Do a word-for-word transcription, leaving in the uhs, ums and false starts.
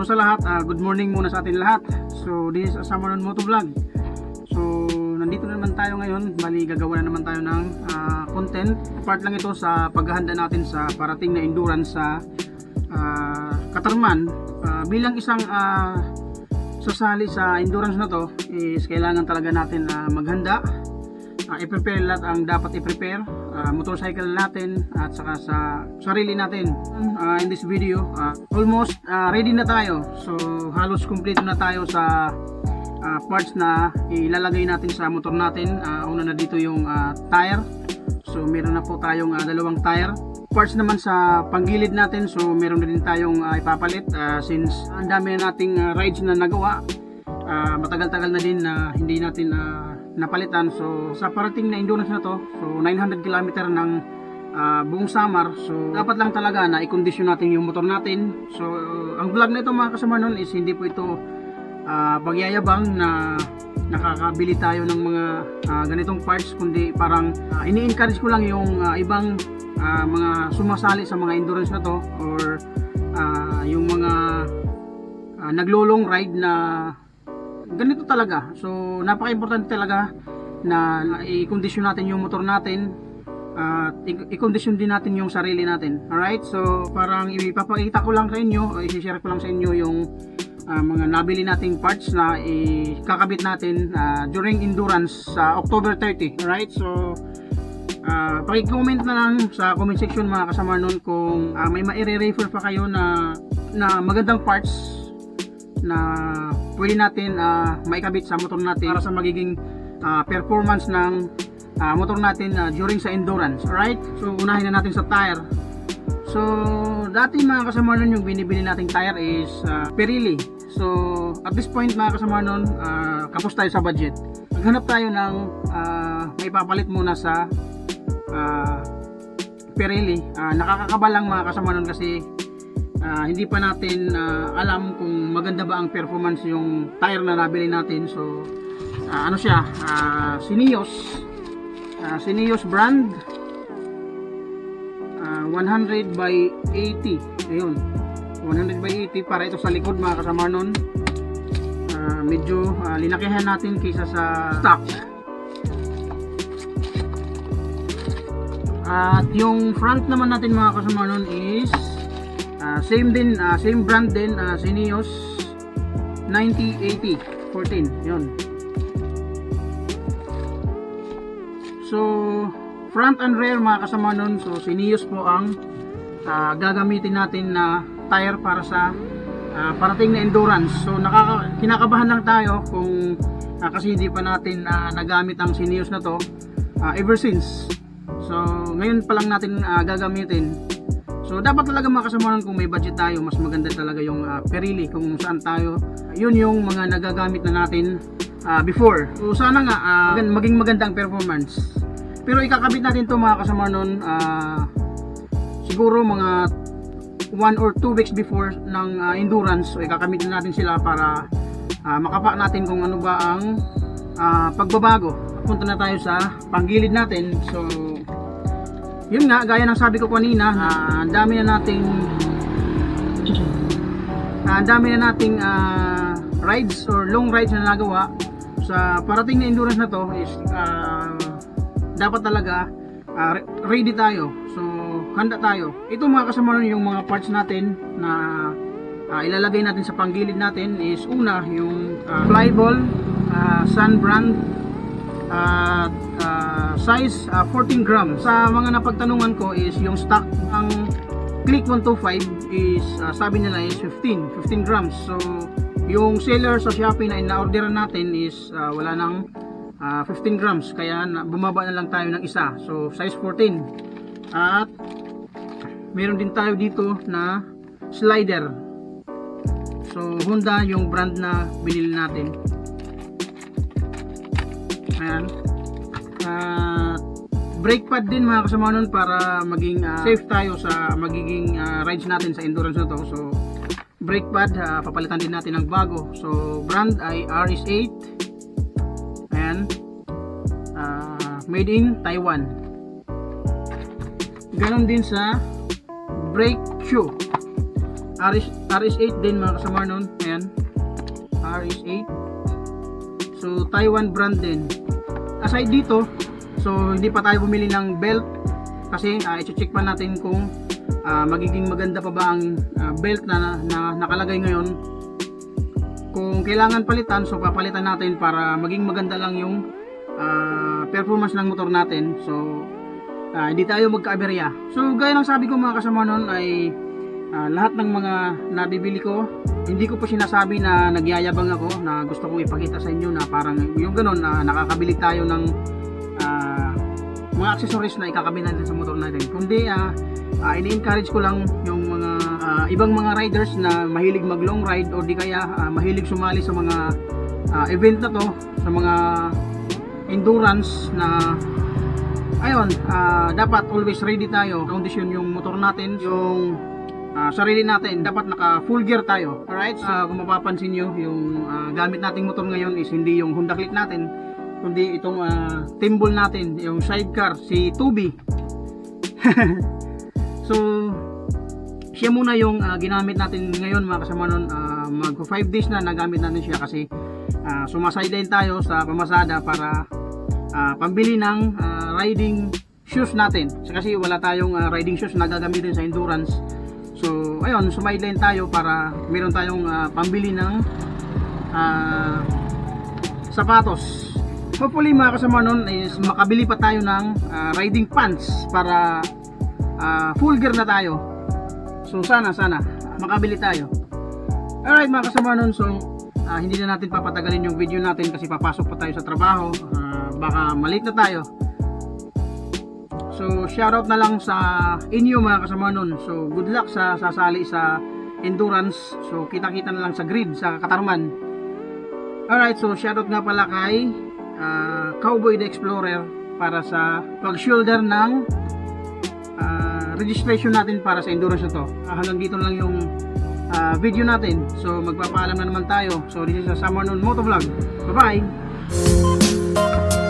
sa lahat, uh, good morning muna sa atin lahat. So this is Samanon Motovlog. So nandito na naman tayo ngayon, bali gagawa na naman tayo ng uh, content. Part lang ito sa paghahanda natin sa parating na endurance sa uh, Katarman. Uh, bilang isang uh, sasali sa endurance na to is kailangan talaga natin uh, maghanda, uh, i-prepare lahat ang dapat i-prepare, uh, motorcycle natin at saka sa sarili natin. Uh, in this video uh, almost uh, ready na tayo, so halos complete na tayo sa uh, parts na ilalagay natin sa motor natin. Uh, una na dito yung uh, tire, so meron na po tayong uh, dalawang tire. Parts naman sa panggilid natin, so meron na din tayong uh, ipapalit uh, since ang dami na nating uh, rides na nagawa. Uh, matagal-tagal na din na uh, hindi natin uh, napalitan. So sa parating na endurance na to, so nine hundred kilometer ng uh, buong summer, so dapat lang talaga na i-condition natin yung motor natin. So uh, ang vlog na ito mga kasama nun is hindi po ito uh, pagyayabang na nakakabili tayo ng mga uh, ganitong parts, kundi parang uh, ini-encourage ko lang yung uh, ibang Uh, mga sumasali sa mga endurance na to, or uh, yung mga uh, naglo-long ride na ganito talaga. So napaka-importante talaga na, na i-condition natin yung motor natin at uh, i-condition din natin yung sarili natin. Alright, so parang ipapakita ko lang sa inyo, o i-share ko lang sa inyo yung uh, mga nabili nating parts na ikakabit natin uh, during endurance sa October thirty. Alright, so Uh, paki-comment na lang sa comment section mga kasama nun kung uh, may ma-refer pa kayo na, na magandang parts na pwede natin uh, maikabit sa motor natin para sa magiging uh, performance ng uh, motor natin uh, during sa endurance. Alright, so unahin na natin sa tire. So dati mga kasama nun yung binibili nating tire is uh, Pirelli. So at this point mga kasama nun, uh, kapos tayo sa budget. Maghanap tayo ng uh, may papalit muna sa Uh, Pirelli. Uh, nakakakaba lang mga kasama nun kasi uh, hindi pa natin uh, alam kung maganda ba ang performance yung tire na nabili natin. So uh, ano siya, uh, Syneos uh, Syneos brand, uh, one hundred by eighty. Ayun, one hundred by eighty para ito sa likod mga kasama nun. Uh, medyo uh, linakihan natin kaysa sa stock. At yung front naman natin mga kasama nun is uh, same din, uh, same brand din, uh, Syneos ninety eighty fourteen. Yun. So front and rear mga kasama nun, so Syneos po ang uh, gagamitin natin na tire para sa uh, parating na endurance. So nakaka kinakabahan lang tayo kung uh, kasi hindi pa natin uh, nagamit ang Syneos na to uh, ever since. So ngayon pa lang natin uh, gagamitin. So dapat talaga mga kasamahan, kung may budget tayo, mas maganda talaga yung uh, Pirelli kung saan tayo. Yun yung mga nagagamit na natin uh, before. So sana nga uh, maging magandang performance. Pero ikakabit natin to mga kasamahan uh, siguro mga one or two weeks before ng uh, endurance. So ikakabit natin sila para uh, makapa natin kung ano ba ang uh, pagbabago. Punta na tayo sa panggilid natin. So yun nga, gaya ng sabi ko kanina, uh, ang dami na nating ang uh, dami na nating uh, rides or long rides na nagawa sa parating na endurance na to is uh, dapat talaga uh, ready tayo. So handa tayo. Ito mga kasama yung mga parts natin na uh, ilalagay natin sa panggilid natin is una yung uh, flyball, uh, Sun brand, at uh, uh, size uh, fourteen grams. Sa mga napagtanungan ko is yung stock ang Click one twenty-five is uh, sabi nila is fifteen grams. So yung seller sa Shopee na ina-orderan natin is uh, wala nang uh, fifteen grams, kaya na, bumaba na lang tayo ng isa. So size fourteen. At meron din tayo dito na slider. So Honda yung brand na binili natin. Ayan. Uh, brake pad din mga kasama nun para maging uh, safe tayo sa magiging uh, rides natin sa endurance na to. So brake pad, uh, papalitan din natin ng bago. So brand ay R S eight. Ayan. Uh, made in Taiwan. Ganon din sa brake shoe. R S, R S eight din mga kasama nun. Ayan, R S eight. So Taiwan brand din. Aside dito, so hindi pa tayo bumili ng belt kasi uh, i-check pa natin kung uh, magiging maganda pa ba ang uh, belt na, na nakalagay ngayon. Kung kailangan palitan, so papalitan natin para maging maganda lang yung uh, performance ng motor natin. So uh, hindi tayo magka-aberya. So gaya ng sabi ko mga kasama nun ay uh, lahat ng mga nabibili ko, hindi ko po sinasabi na nagyayabang ako, na gusto kong ipakita sa inyo na parang yung ganun na uh, nakakabili tayo ng uh, mga accessories na ikakabili natin sa motor natin. Kundi uh, uh, ini-encourage ko lang yung mga uh, ibang mga riders na mahilig mag long ride o di kaya uh, mahilig sumali sa mga uh, event na to, sa mga endurance na ayun, uh, dapat always ready tayo. Kondisyon yung motor natin, yung uh, sarili natin, dapat naka full gear tayo. Alright, so, uh, kung mapapansin nyo, yung uh, gamit nating motor ngayon is hindi yung Honda Click natin, kundi itong uh, timbol natin, yung sidecar, si two B. So siya muna yung uh, ginamit natin ngayon mga kasama nun. uh, mag five days na nagamit natin siya kasi uh, sumasideline tayo sa pamasada para uh, pambili ng uh, riding shoes natin kasi wala tayong uh, riding shoes na gagamitin sa endurance. So ayun, sumideline tayo para meron tayong uh, pambili ng uh, sapatos. Hopefully mga kasama nun is makabili pa tayo ng uh, riding pants para uh, full gear na tayo. So sana sana makabili tayo. Alright mga kasama nun, so uh, hindi na natin papatagalin yung video natin kasi papasok pa tayo sa trabaho. uh, baka malate na tayo. So shoutout na lang sa inyo mga kasama nun. So good luck sa sasali sa endurance. So kita kita na lang sa grid sa Katarman. Alright, so shoutout nga pala kay Uh, Cowboy the Explorer para sa pag-shoulder ng uh, registration natin para sa endurance na to. Uh, hanggang dito lang yung uh, video natin. So magpapaalam na naman tayo. So this is a Summer Noon Motovlog. Bye bye.